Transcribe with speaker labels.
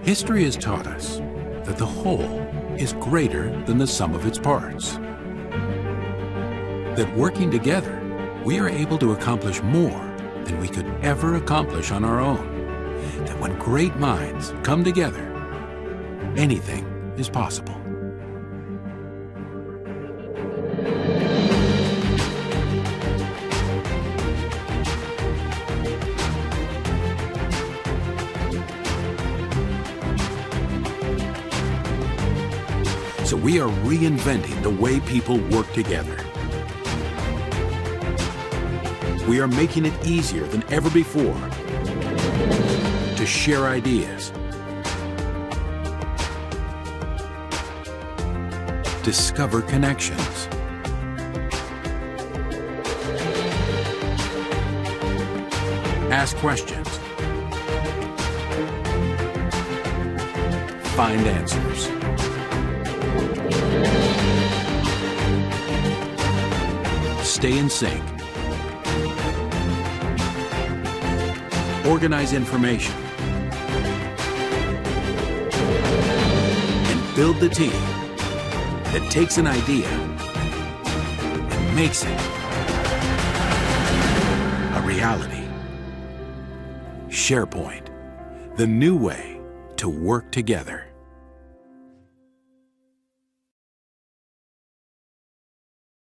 Speaker 1: History has taught us that the whole is greater than the sum of its parts. That working together, we are able to accomplish more than we could ever accomplish on our own. That when great minds come together, anything is possible. So we are reinventing the way people work together. We are making it easier than ever before to share ideas, discover connections, ask questions, find answers. Stay in sync. Organize information. And build the team that takes an idea and makes it a reality. SharePoint, the new way to work together.